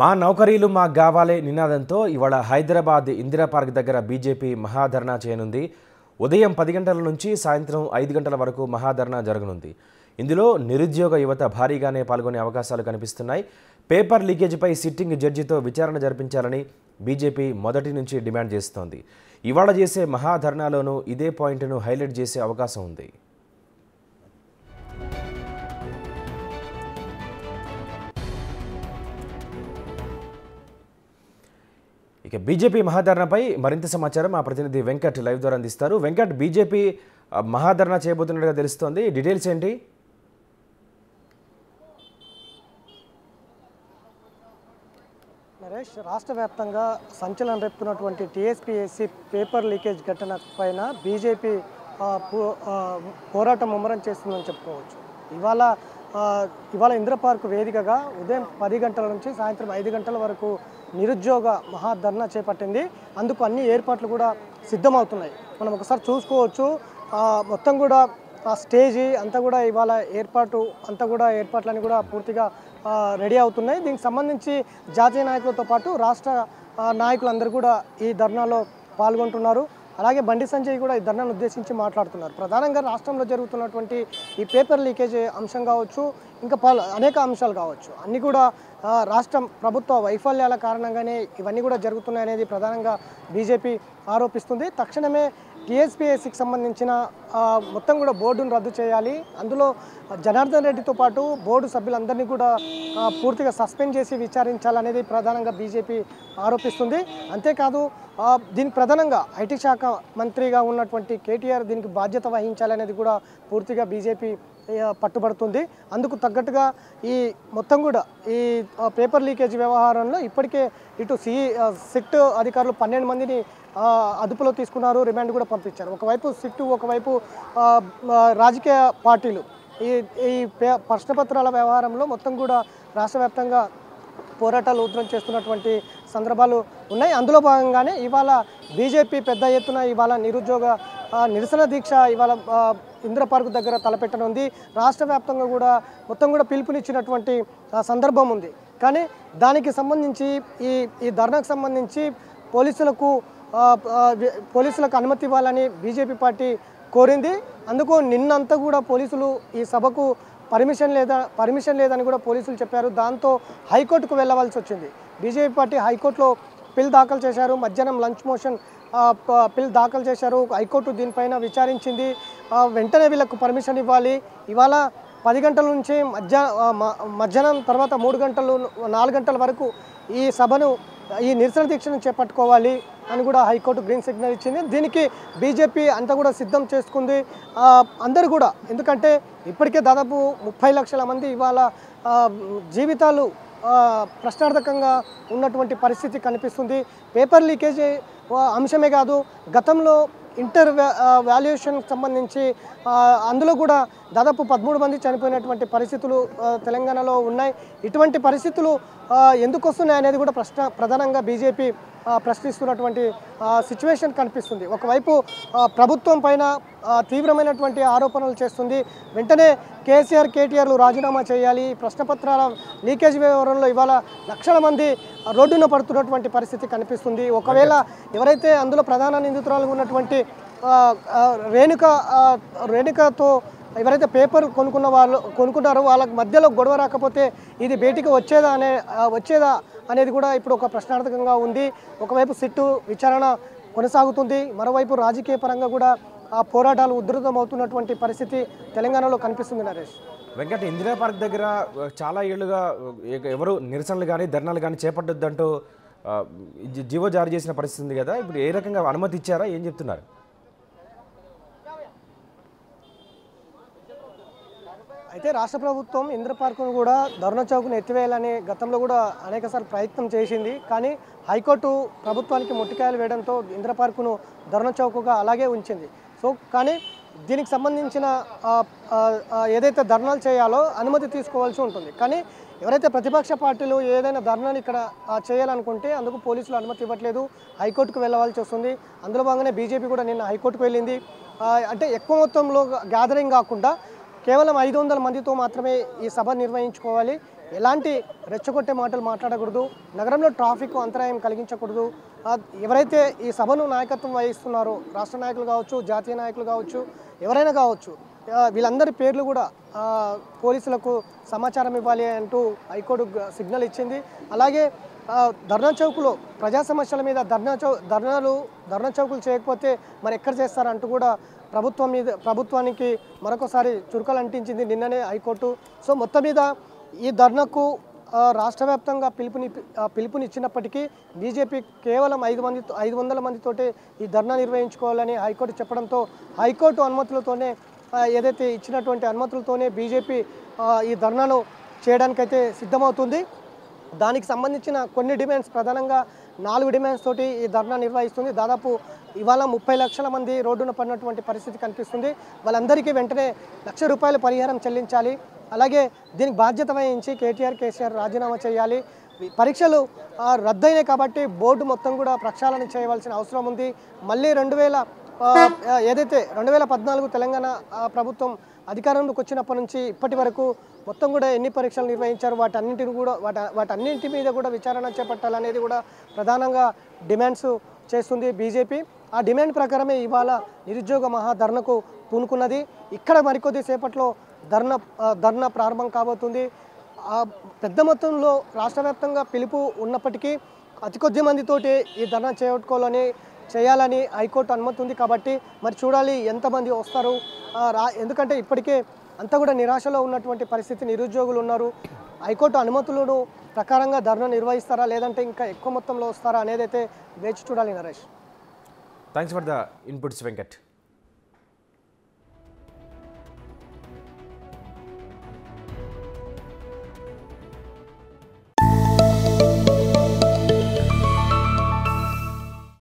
మా నౌకరీలు మాకు కావాలే నినాదంతో ఇవాళ హైదరాబాద్ ఇందిరా పార్క్ దగ్గర బీజేపీ మహాధర్నా చేయనుంది. ఉదయం 10 గంటల నుంచి సాయంత్రం 5 గంటల వరకు మహాధర్నా జరగనుంది. ఇందులో నిరుద్యోగ యువత భారీగానే పాల్గొనే అవకాశాలు కనిపిస్తున్నాయి. పేపర్ లీకేజీపై సిట్టింగ్ జడ్జితో విచారణ జరిపించాలని బీజేపీ మొదటి నుంచి డిమాండ్ చేస్తోంది. ఇవాళ చేసే మహాధర్నాలోనూ ఇదే పాయింట్ను హైలైట్ చేసే అవకాశం ఉంది. ఇక బీజేపీ మహాధర్నాపై మరింత సమాచారం మా ప్రతినిధి వెంకట్ లైవ్ ద్వారా అందిస్తారు. వెంకట్, బీజేపీ మహాధర్నా చేయబోతున్నట్టుగా తెలుస్తోంది, డీటెయిల్స్ ఏంటి? నరేష్, రాష్ట్ర వ్యాప్తంగా సంచలనం రేపుతున్నటువంటి టీఎస్పీఎస్సీ పేపర్ లీకేజ్ ఘటన పైన బీజేపీ పోరాటం ముమ్మరం చేస్తుందని చెప్పుకోవచ్చు. ఇవాళ ఇందిరా పార్క్ వేదికగా ఉదయం 10 గంటల నుంచి సాయంత్రం 5 గంటల వరకు నిరుద్యోగ మహాధర్నా చేపట్టింది. అందుకు అన్ని ఏర్పాట్లు కూడా సిద్ధమవుతున్నాయి. మనం ఒకసారి చూసుకోవచ్చు. మొత్తం కూడా స్టేజీ అంతా కూడా ఇవాళ ఏర్పాట్లన్నీ కూడా పూర్తిగా రెడీ అవుతున్నాయి. దీనికి సంబంధించి జాతీయ నాయకులతో పాటు రాష్ట్ర నాయకులందరూ కూడా ఈ ధర్నాలో పాల్గొంటున్నారు. అలాగే బండి సంజయ్ కూడా ఈ ధర్నాను ఉద్దేశించి మాట్లాడుతున్నారు. ప్రధానంగా రాష్ట్రంలో జరుగుతున్నటువంటి ఈ పేపర్ లీకేజ్ అంశం కావచ్చు, ఇంకా అనేక అంశాలు కావచ్చు, అన్నీ కూడా రాష్ట్రం ప్రభుత్వ వైఫల్యాల కారణంగానే ఇవన్నీ కూడా జరుగుతున్నాయనేది ప్రధానంగా బీజేపీ ఆరోపిస్తుంది. తక్షణమే టీఎస్పీఎస్సీకి సంబంధించిన మొత్తం కూడా బోర్డును రద్దు చేయాలి. అందులో జనార్దన్ రెడ్డితో పాటు బోర్డు సభ్యులందరినీ కూడా పూర్తిగా సస్పెండ్ చేసి విచారించాలనేది ప్రధానంగా బీజేపీ ఆరోపిస్తుంది. అంతేకాదు దీనికి ప్రధానంగా ఐటీ శాఖ మంత్రిగా ఉన్నటువంటి కేటీఆర్ దీనికి బాధ్యత వహించాలనేది కూడా పూర్తిగా బీజేపీ పట్టుబడుతుంది. అందుకు తగ్గట్టుగా ఈ మొత్తం కూడా ఈ పేపర్ లీకేజ్ వ్యవహారంలో ఇప్పటికే ఇటు సిట్ అధికారులు 12 మందిని అదుపులో తీసుకున్నారు, రిమాండ్ కూడా పంపించారు. ఒకవైపు సిట్టు, ఒకవైపు రాజకీయ పార్టీలు ఈ ప్రశ్నపత్రాల వ్యవహారంలో మొత్తం కూడా రాష్ట్ర వ్యాప్తంగా పోరాటాలు ఉధృతం చేస్తున్నటువంటి సందర్భాలు ఉన్నాయి. అందులో భాగంగానే ఇవాళ బీజేపీ పెద్ద ఎత్తున ఇవాళ నిరుద్యోగ నిరసన దీక్ష ఇవాళ ఇందిరా పార్క్ దగ్గర తలపెట్టనుంది. రాష్ట్ర వ్యాప్తంగా కూడా మొత్తం కూడా పిలుపునిచ్చినటువంటి సందర్భం ఉంది. కానీ దానికి సంబంధించి ఈ ధర్నాకు సంబంధించి పోలీసులకు అనుమతి ఇవ్వాలని బీజేపీ పార్టీ కోరింది. అందుకు నిన్నంతా కూడా పోలీసులు ఈ సభకు పర్మిషన్ లేదని కూడా పోలీసులు చెప్పారు. దాంతో హైకోర్టుకు వెళ్ళవలసి వచ్చింది. బీజేపీ పార్టీ హైకోర్టులో పిల్ దాఖలు చేశారు. మధ్యాహ్నం లంచ్ మోషన్ పిల్ దాఖలు చేశారు. హైకోర్టు దీనిపైన విచారించింది. వెంటనే వీళ్ళకు పర్మిషన్ ఇవ్వాలి. ఇవాళ 10 గంటల నుంచి మధ్యాహ్నం తర్వాత 4 గంటల వరకు ఈ నిరసన దీక్షను చేపట్టుకోవాలి అని కూడా హైకోర్టు గ్రీన్ సిగ్నల్ ఇచ్చింది. దీనికి బీజేపీ అంతా కూడా సిద్ధం చేసుకుంది. అందరూ కూడా, ఎందుకంటే ఇప్పటికే దాదాపు 30 లక్షల మంది ఇవాళ జీవితాలు ప్రశ్నార్థకంగా ఉన్నటువంటి పరిస్థితి కనిపిస్తుంది. పేపర్ లీకేజ్ అంశమే కాదు, గతంలో ఇంటర్ వాల్యుయేషన్కి సంబంధించి అందులో కూడా దాదాపు 13 మంది చనిపోయినటువంటి పరిస్థితులు తెలంగాణలో ఉన్నాయి. ఇటువంటి పరిస్థితులు ఎందుకు వస్తున్నాయి అనేది కూడా ప్రధానంగా బీజేపీ ప్రశ్నిస్తున్నటువంటి సిచ్యువేషన్ కనిపిస్తుంది. ఒకవైపు ప్రభుత్వం పైన తీవ్రమైనటువంటి ఆరోపణలు చేస్తుంది. వెంటనే కేటీఆర్లు రాజీనామా చేయాలి. ప్రశ్నపత్రాల లీకేజ్ వ్యవహారంలో ఇవాళ లక్షల మంది రోడ్డున పడుతున్నటువంటి పరిస్థితి కనిపిస్తుంది. ఒకవేళ ఎవరైతే అందులో ప్రధాన నిందితురాలుగా ఉన్నటువంటి రేణుకతో ఎవరైతే పేపర్ కొనుక్కున్నారో వాళ్ళకి మధ్యలో గొడవ రాకపోతే ఇది బయటికి వచ్చేదా అనేది కూడా ఇప్పుడు ఒక ప్రశ్నార్థకంగా ఉంది. ఒకవైపు సిట్టు విచారణ కొనసాగుతుంది, మరోవైపు రాజకీయ పరంగా కూడా పోరాటాలు ఉధృతమవుతున్నటువంటి పరిస్థితి తెలంగాణలో కనిపిస్తుంది. నరేష్, వెంకట్, ఇందిరా పార్క్ దగ్గర చాలా ఏళ్లుగా ఎవరు నిరసనలు కానీ ధర్నాలు కానీ చేపట్టొద్దంటూ జీవో జారీ చేసిన పరిస్థితి ఉంది కదా, ఇప్పుడు ఏ రకంగా అనుమతి ఇచ్చారా, ఏం చెప్తున్నారు? అయితే రాష్ట్ర ప్రభుత్వం ఇందిరా పార్కును కూడా ధర్నా చౌక్ను ఎత్తివేయాలని గతంలో కూడా అనేకసార్లు ప్రయత్నం చేసింది. కానీ హైకోర్టు ప్రభుత్వానికి మొట్టికాయలు వేయడంతో ఇందిరా పార్కును ధర్నా చౌక్గా అలాగే ఉంచింది. కానీ దీనికి సంబంధించిన ఏదైతే ధర్నాలు చేయాలో అనుమతి తీసుకోవాల్సి ఉంటుంది. కానీ ఎవరైతే ప్రతిపక్ష పార్టీలు ఏదైనా ధర్నాలు ఇక్కడ చేయాలనుకుంటే అందుకు పోలీసులు అనుమతి ఇవ్వట్లేదు, హైకోర్టుకు వెళ్ళవలసి వస్తుంది. అందులో భాగంగానే బీజేపీ కూడా నిన్న హైకోర్టుకు వెళ్ళింది. అంటే ఎక్కువ మొత్తంలో గ్యాదరింగ్ కాకుండా కేవలం 500 మందితో మాత్రమే ఈ సభ నిర్వహించుకోవాలి. ఎలాంటి రెచ్చగొట్టే మాటలు మాట్లాడకూడదు, నగరంలో ట్రాఫిక్ అంతరాయం కలిగించకూడదు. ఎవరైతే ఈ సభను నాయకత్వం వహిస్తున్నారో రాష్ట్ర నాయకులు కావచ్చు, జాతీయ నాయకులు కావచ్చు, ఎవరైనా కావచ్చు, వీళ్ళందరి పేర్లు కూడా పోలీసులకు సమాచారం ఇవ్వాలి అంటూ హైకోర్టు సిగ్నల్ ఇచ్చింది. అలాగే ధర్నా చౌకులో ప్రజా సమస్యల మీద ధర్నా చౌకులు చేయకపోతే మరి ఎక్కడ చేస్తారంటూ కూడా ప్రభుత్వానికి మరొకసారి చురుకలు అంటించింది నిన్ననే హైకోర్టు. సో మొత్తం మీద ఈ ధర్నాకు రాష్ట్ర వ్యాప్తంగా పిలుపునిచ్చినప్పటికీ బీజేపీ కేవలం 500 మందితోటే ఈ ధర్నా నిర్వహించుకోవాలని హైకోర్టు చెప్పడంతో హైకోర్టు అనుమతులతోనే ఏదైతే ఇచ్చినటువంటి అనుమతులతోనే బీజేపీ ఈ ధర్నాను చేయడానికైతే సిద్ధమవుతుంది. దానికి సంబంధించిన కొన్ని డిమాండ్స్, ప్రధానంగా 4 డిమాండ్స్ తోటి ఈ ధర్నా నిర్వహిస్తుంది. దాదాపు ఇవాళ 30 లక్షల మంది రోడ్డున పడినటువంటి పరిస్థితి కనిపిస్తుంది. వాళ్ళందరికీ వెంటనే ₹1,00,000 పరిహారం చెల్లించాలి. అలాగే దీనికి బాధ్యత వహించి కేసీఆర్ రాజీనామా చేయాలి. పరీక్షలు రద్దయినాయి కాబట్టి బోర్డు మొత్తం కూడా ప్రక్షాళన చేయవలసిన అవసరం ఉంది. మళ్ళీ 2014 తెలంగాణ ప్రభుత్వం అధికారంలోకి వచ్చినప్పటి నుంచి ఇప్పటి వరకు మొత్తం కూడా ఎన్ని పరీక్షలు నిర్వహించారు, వాటన్నింటి మీద కూడా విచారణ చేపట్టాలనేది కూడా ప్రధానంగా డిమాండ్స్ చేస్తుంది బీజేపీ. ఆ డిమాండ్ ప్రకారమే ఇవాళ నిరుద్యోగ మహాధర్నకు పూనుకున్నది. ఇక్కడ మరికొద్ది సేపట్లో ధర్నా ప్రారంభం కాబోతుంది. పెద్ద మొత్తంలో రాష్ట్ర వ్యాప్తంగా పిలుపు ఉన్నప్పటికీ అతి కొద్ది మందితోటి ఈ ధర్నా చేయాలని హైకోర్టు అనుమతి ఉంది. కాబట్టి మరి చూడాలి ఎంతమంది వస్తారు. ఎందుకంటే ఇప్పటికే అంతా కూడా నిరాశలో ఉన్నటువంటి పరిస్థితి, నిరుద్యోగులు ఉన్నారు. హైకోర్టు అనుమతులను ప్రకారంగా ధర్నా నిర్వహిస్తారా లేదంటే ఇంకా ఎక్కువ మొత్తంలో వస్తారా అనేది అయితే వేచి చూడాలి. Naresh, thanks for the inputs Venkat.